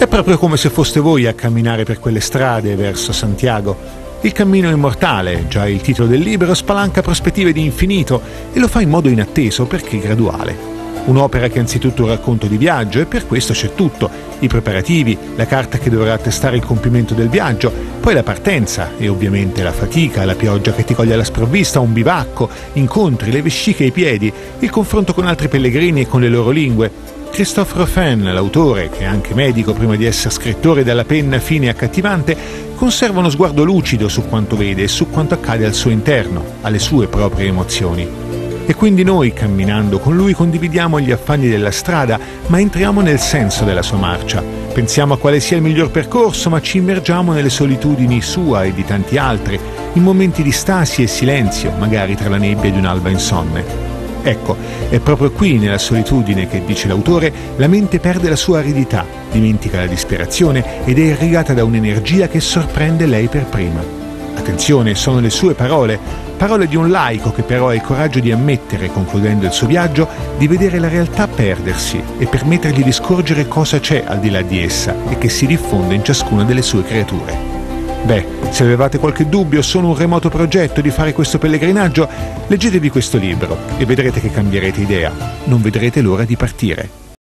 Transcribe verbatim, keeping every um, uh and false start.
È proprio come se foste voi a camminare per quelle strade verso Santiago. Il cammino immortale, già il titolo del libro, spalanca prospettive di infinito e lo fa in modo inatteso perché graduale. Un'opera che è anzitutto un racconto di viaggio e per questo c'è tutto: i preparativi, la carta che dovrà attestare il compimento del viaggio, poi la partenza e ovviamente la fatica, la pioggia che ti coglie alla sprovvista, un bivacco, incontri, le vesciche ai piedi, il confronto con altri pellegrini e con le loro lingue. Christophe Ruffin, l'autore, che è anche medico prima di essere scrittore dalla penna fine e accattivante, conserva uno sguardo lucido su quanto vede e su quanto accade al suo interno, alle sue proprie emozioni. E quindi noi, camminando con lui, condividiamo gli affanni della strada, ma entriamo nel senso della sua marcia. Pensiamo a quale sia il miglior percorso, ma ci immergiamo nelle solitudini sua e di tanti altri, in momenti di stasi e silenzio, magari tra la nebbia di un'alba insonne. Ecco, è proprio qui, nella solitudine, che, dice l'autore, la mente perde la sua aridità, dimentica la disperazione ed è irrigata da un'energia che sorprende lei per prima. Attenzione, sono le sue parole, parole di un laico che però ha il coraggio di ammettere, concludendo il suo viaggio, di vedere la realtà perdersi e permettergli di scorgere cosa c'è al di là di essa e che si diffonde in ciascuna delle sue creature. Beh, se avevate qualche dubbio o solo un remoto progetto di fare questo pellegrinaggio, leggetevi questo libro e vedrete che cambierete idea. Non vedrete l'ora di partire.